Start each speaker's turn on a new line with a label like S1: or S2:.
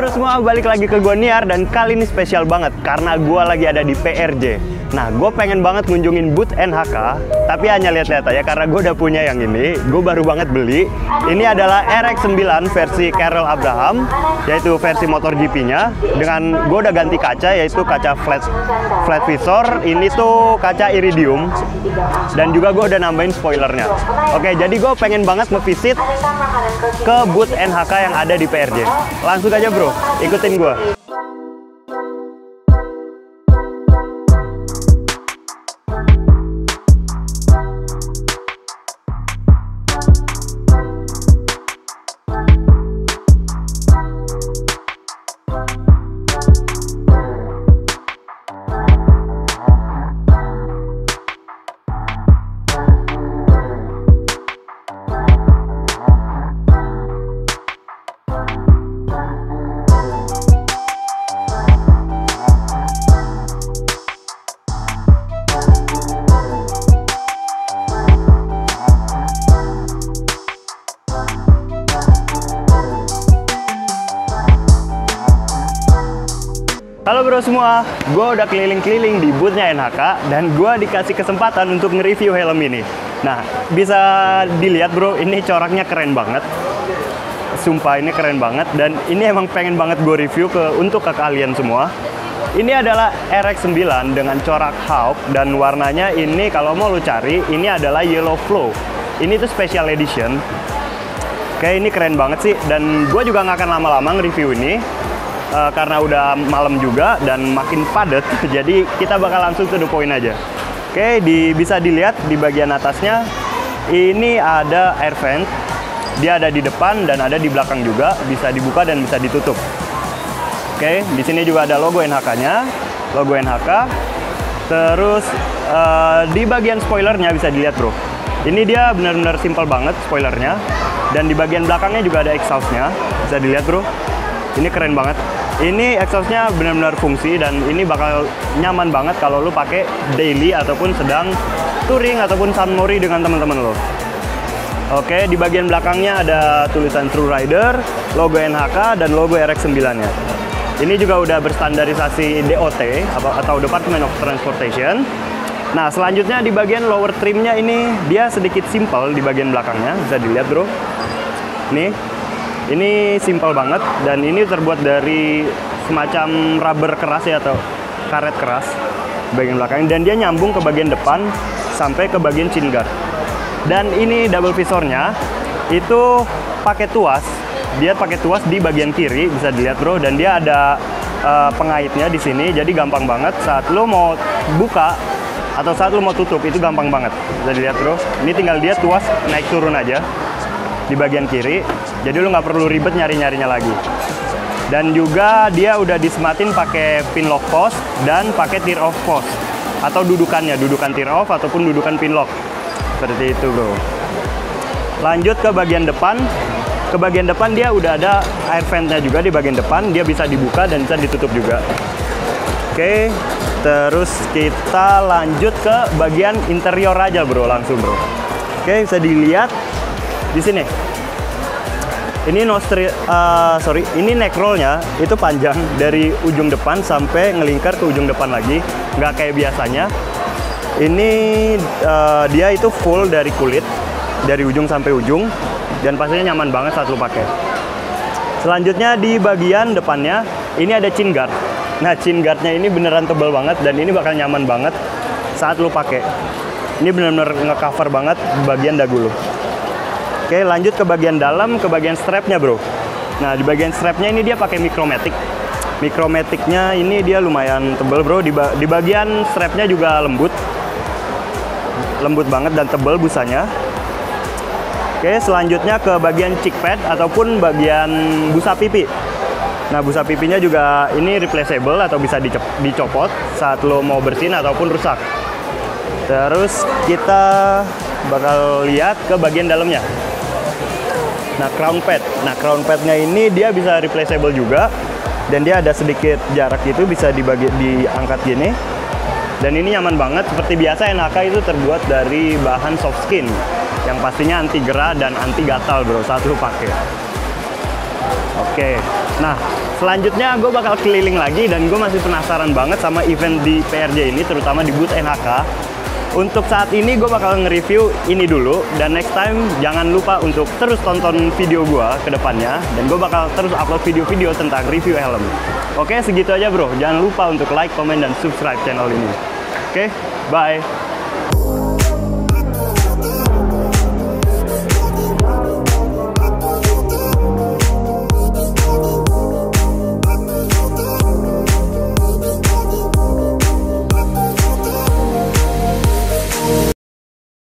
S1: bro semua, balik lagi ke gua Niar dan kali ini spesial banget karena gua lagi ada di PRJ. Nah, gue pengen banget ngunjungin booth NHK, tapi hanya lihat-lihat aja karena gue udah punya yang ini. Gue baru banget beli. Ini adalah RX-9 versi Karel Abraham, yaitu versi motor GP-nya. Dengan gue udah ganti kaca, yaitu kaca flat visor. Ini tuh kaca iridium. Dan juga gue udah nambahin spoilernya. Oke, jadi gue pengen banget ngevisit ke booth NHK yang ada di PRJ. Langsung aja bro, ikutin gue. Halo bro semua, gue udah keliling-keliling di boothnya NHK dan gue dikasih kesempatan untuk nge-review helm ini. Nah, bisa dilihat bro, ini coraknya keren banget. Sumpah ini keren banget dan ini emang pengen banget gue review untuk kalian semua. Ini adalah RX-9 dengan corak Hawk dan warnanya ini kalau mau lu cari, ini adalah Yellow Flow. Ini tuh special edition. Kayak ini keren banget sih dan gue juga nggak akan lama-lama nge-review ini. Karena udah malam juga dan makin padat, jadi kita bakal langsung to the point aja. Oke, bisa dilihat di bagian atasnya ini ada air vent, dia ada di depan dan ada di belakang juga, bisa dibuka dan bisa ditutup. Oke, di sini juga ada logo NHK-nya, logo NHK. Terus di bagian spoilernya bisa dilihat bro, ini dia benar-benar simple banget spoilernya, dan di bagian belakangnya juga ada exhaust-nya, bisa dilihat bro. Ini keren banget. Ini exhaust-nya benar-benar fungsi dan ini bakal nyaman banget kalau lu pakai daily ataupun sedang touring ataupun sunmori dengan teman-teman lo. Oke, di bagian belakangnya ada tulisan True Rider, logo NHK dan logo RX-9-nya. Ini juga udah berstandarisasi DOT atau Department of Transportation. Nah, selanjutnya di bagian lower trimnya ini dia sedikit simple di bagian belakangnya, bisa dilihat bro. Nih. Ini simple banget dan ini terbuat dari semacam rubber keras ya atau karet keras bagian belakang, dan dia nyambung ke bagian depan sampai ke bagian chin guard. Dan ini double visornya itu pakai tuas, dia pakai tuas di bagian kiri bisa dilihat bro, dan dia ada pengaitnya di sini, jadi gampang banget saat lo mau buka atau saat lo mau tutup itu gampang banget, bisa dilihat bro. Ini tinggal dia tuas naik turun aja di bagian kiri, jadi lu nggak perlu ribet nyari-nyarinya lagi. Dan juga dia udah disematin pakai pin lock post dan pakai tear off post atau dudukan tear off ataupun dudukan pin lock, seperti itu bro. Lanjut ke bagian depan. Ke bagian depan dia udah ada air ventnya juga di bagian depan, dia bisa dibuka dan bisa ditutup juga. Oke, terus kita lanjut ke bagian interior aja bro, langsung bro. Oke, bisa dilihat di sini. Ini ini neck rollnya itu panjang dari ujung depan sampai ngelingkar ke ujung depan lagi, nggak kayak biasanya. Ini dia itu full dari kulit dari ujung sampai ujung dan pastinya nyaman banget saat lu pakai. Selanjutnya di bagian depannya ini ada chin guard. Nah, chin guardnya ini beneran tebal banget dan ini bakal nyaman banget saat lu pakai. Ini bener-bener nge-cover banget bagian dagu lu. Oke, lanjut ke bagian dalam, ke bagian strapnya bro. Nah, di bagian strapnya ini dia pakai Micromatic. Micromaticnya ini dia lumayan tebal bro. Di bagian strapnya juga lembut banget dan tebal busanya. Oke, selanjutnya ke bagian cheek pad ataupun bagian busa pipi. Nah, busa pipinya juga ini replaceable atau bisa dicopot saat lo mau bersihin ataupun rusak. Terus kita bakal lihat ke bagian dalamnya. Nah, crown pad. Nah, crown padnya ini dia bisa replaceable juga dan dia ada sedikit jarak itu bisa diangkat gini. Dan ini nyaman banget. Seperti biasa NHK itu terbuat dari bahan soft skin yang pastinya anti gerah dan anti gatal bro saat lu pakai. Oke, Nah, selanjutnya gue bakal keliling lagi dan gue masih penasaran banget sama event di PRJ ini, terutama di booth NHK. Untuk saat ini gue bakal nge-review ini dulu, dan next time jangan lupa untuk terus tonton video gue ke depannya, dan gue bakal terus upload video-video tentang review helm. Oke, segitu aja bro. Jangan lupa untuk like, comment, dan subscribe channel ini. Oke, bye.